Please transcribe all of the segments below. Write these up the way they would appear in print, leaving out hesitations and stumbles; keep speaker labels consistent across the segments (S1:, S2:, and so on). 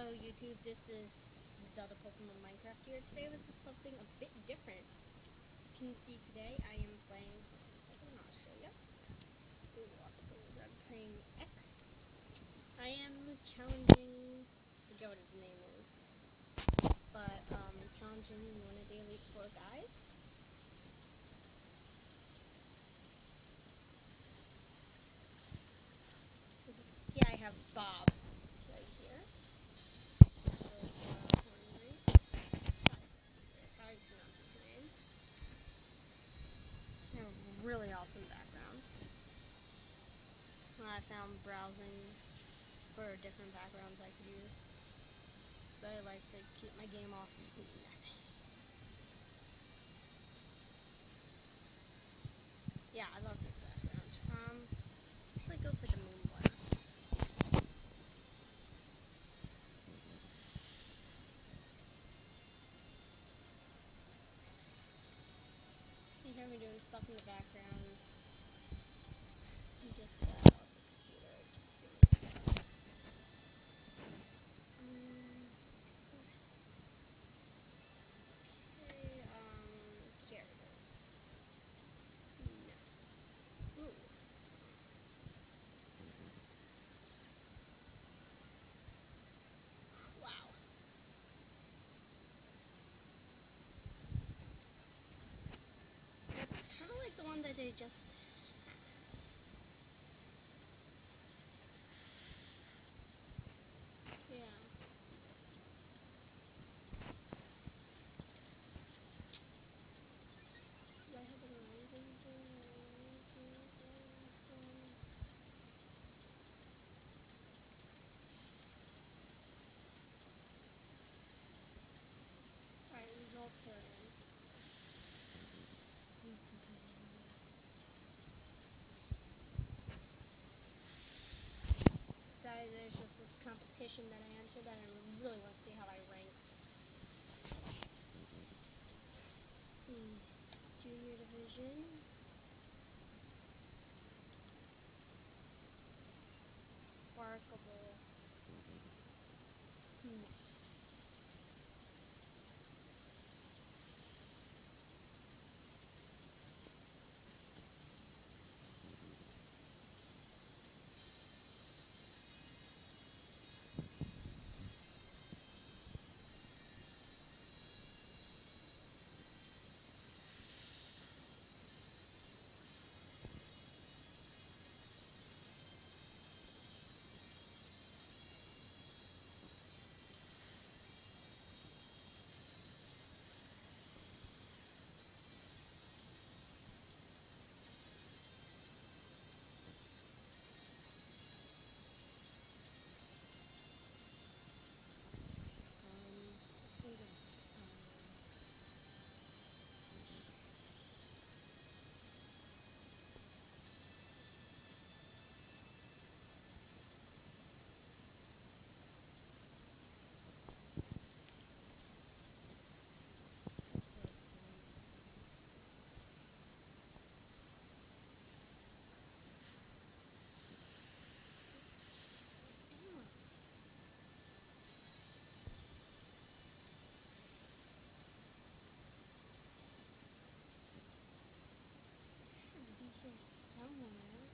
S1: Hello YouTube, this is Zelda Pokemon Minecraft here. Today this is something a bit different. As you can see today I am playing, hold on a second, I'll show you. Ooh, I'm playing X. I am challenging, I forget what his name is, but challenging one of the Elite Four guys. As you can see I have Bob right here. How you pronounce his name. They're really awesome backgrounds. I found browsing for different backgrounds I could use. So I like to keep my game off messy. Yeah, I love this background. Let's go for the moon one. You hear me doing stuff in the background. Just the computer. Just doing stuff. Okay, characters. No. Ooh. Wow. It's kind of like the one that they just yeah. Do I have an Alright, results are in. There's just this competition that I entered that I really want to see how I rank. Let's see. Junior division. Sparkable. Somewhere.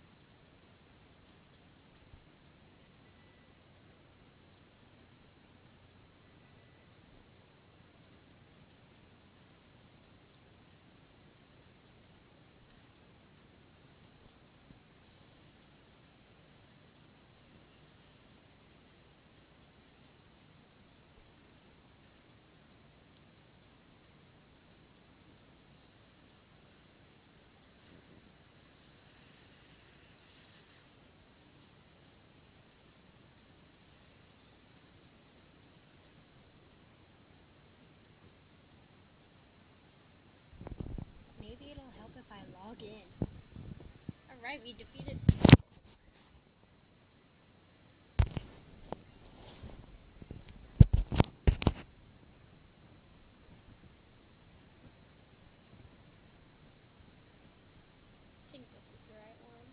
S1: Maybe it'll help if I log in. Alright, we defeated. I think this is the right one.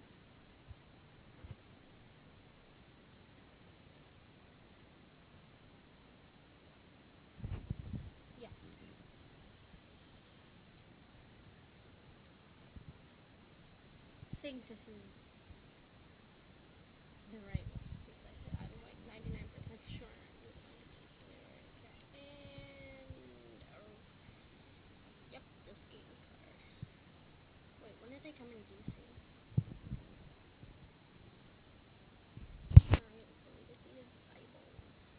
S1: think this is the right one to say it. I'm like 99% sure I'm going to consider it. And yep, this game card. Wait, when did they come in DC? Alright, so we defeated Cyborg.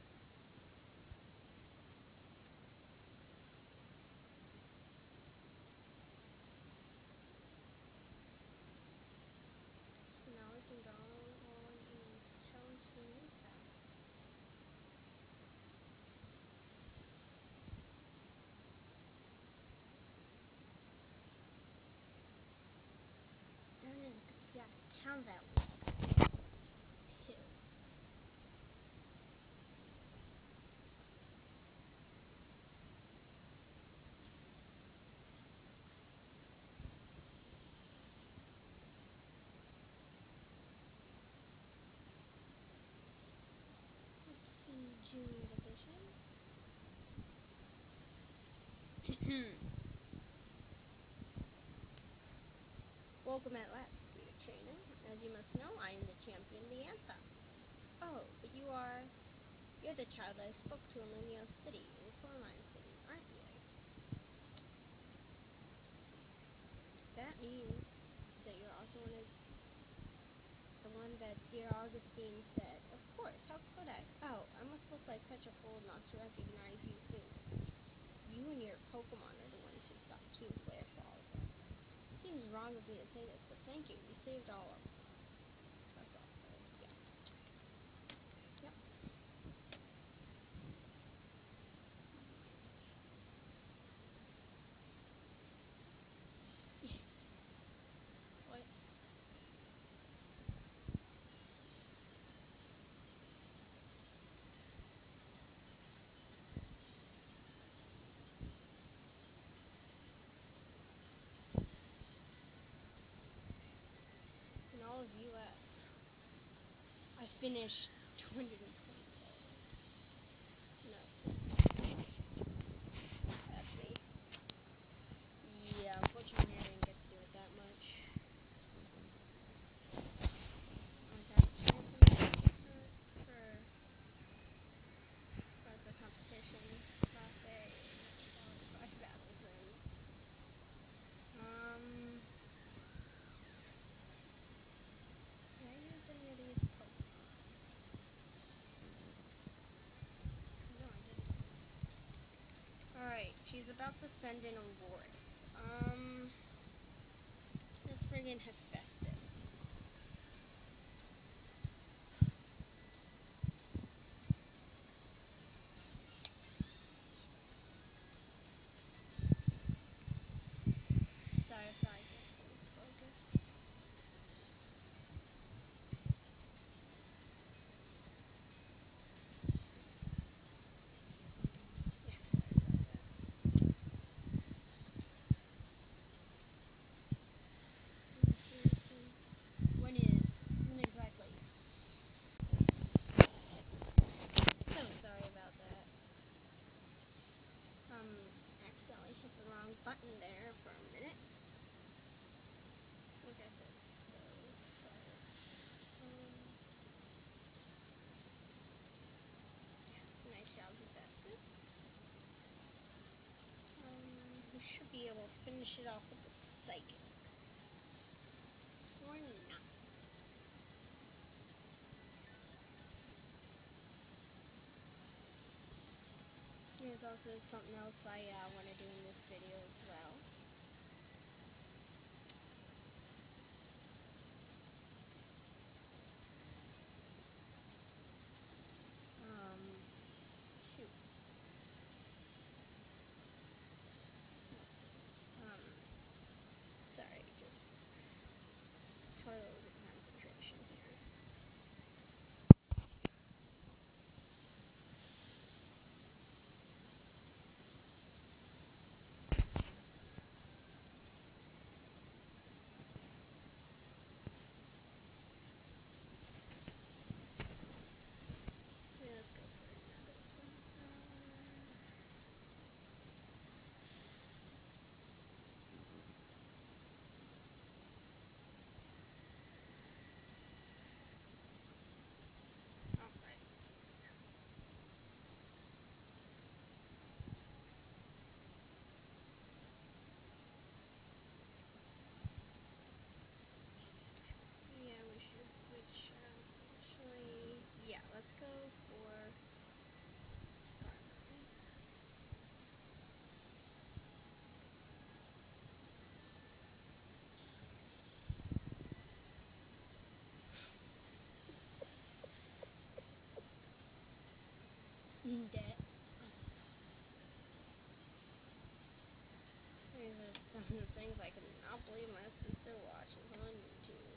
S1: So now we can go on and challenge the new stuff. Darn it, you have to count that one. Two. Let's see, Junior Division. Welcome at last, Spirit Trainer. As you must know, I am the champion, the Anthem. Oh, but you're the child I spoke to in Lumio City, in Coraline City, aren't you? That means that you're also the one that dear Augustine said. Of course, how could I? Oh, I must look like such a fool not to recognize you soon. You and your Pokemon are the ones who stopped Team Flare for all of us. Seems wrong of me to say this, but thank you. You saved all of us. That's all. Yeah. Yep. What? In all of US, I finished 220. No. That's me. Yeah, unfortunately I didn't get to do it that much. I got for the competition last day. 5,000. Did I use any of these pokes? No, I didn't. Alright, she's about to send in a Aurorus. Let's bring in Hephaestus. Sorry, just focus. When exactly? So sorry about that. Accidentally hit the wrong button there for a minute. Like I said, so sorry. Nice job, Hephaestus. We should be able to finish it off with the Psychic. Or not. There's also something else I want to do in this video as well. Shoot. Sorry, just try a little bit of concentration here. in debt. These are some of the things I could not believe my sister watches on YouTube.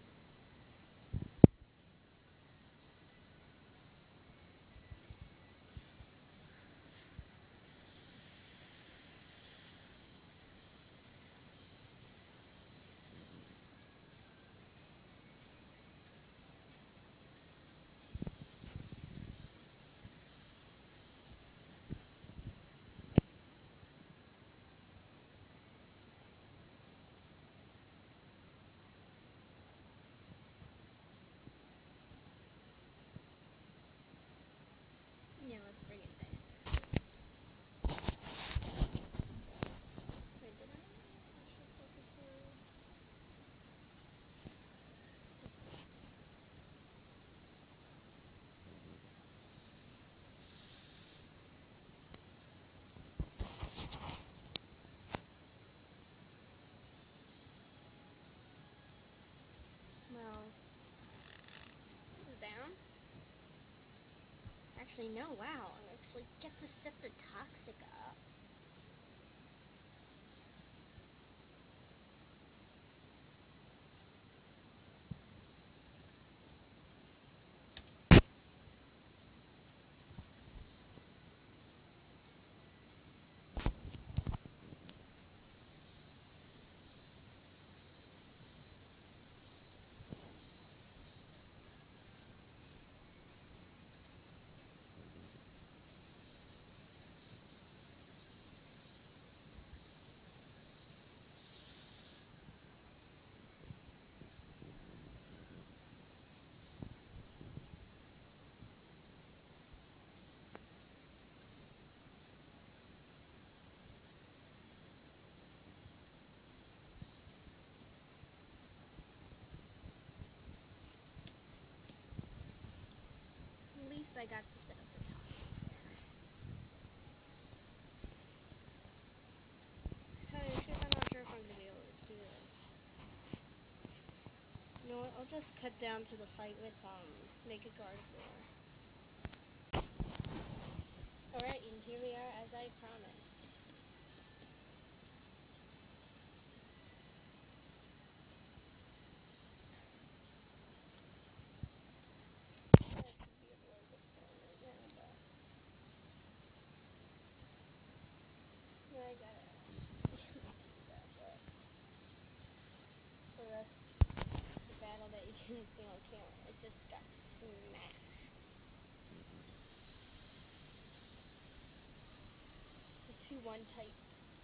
S1: Yeah, let's bring it down. Wait, did I actually focus here? Well, down? Actually, no, wow. I actually get to set the toxic up. At least I got to set up the toxic there. To tell you the truth, I'm not sure if I'm gonna be able to do this. You know what? I'll just cut down to the fight with Naked Gardevoir. Alright, and here we are as I promised. I got it. The rest of the battle that you didn't see on camera, it just got smashed. The 2-1 type.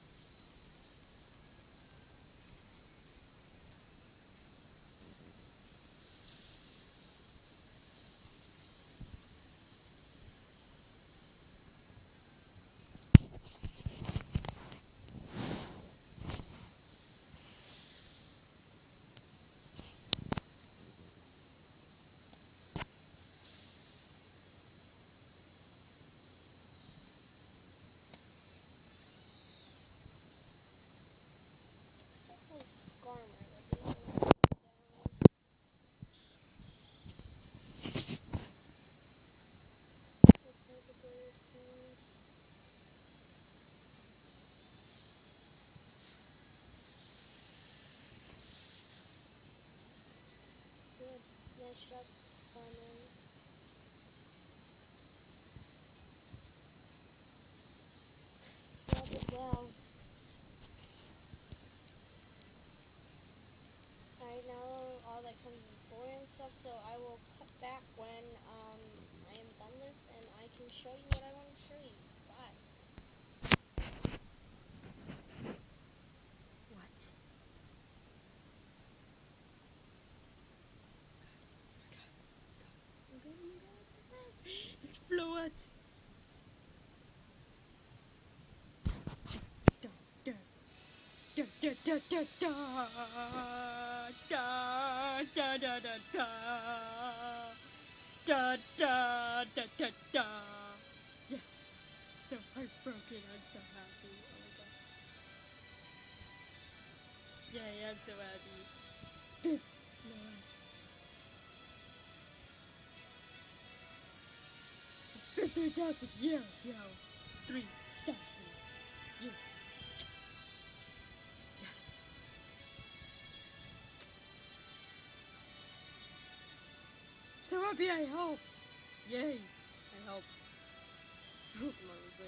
S1: Good. Nice job, Scarman. Well. Alright, now all that comes before and stuff, so I will cut back when I am done this and I can show you what I want to show you. Bye. What? It's float. Da da da da da da da da da da da da da da da. Yes, so heartbroken. I'm so happy. Oh my god. Yeah, I'm so happy. No.
S2: 3,000 years ago. 3,000 years. Yes. So happy I helped. Yay, I helped.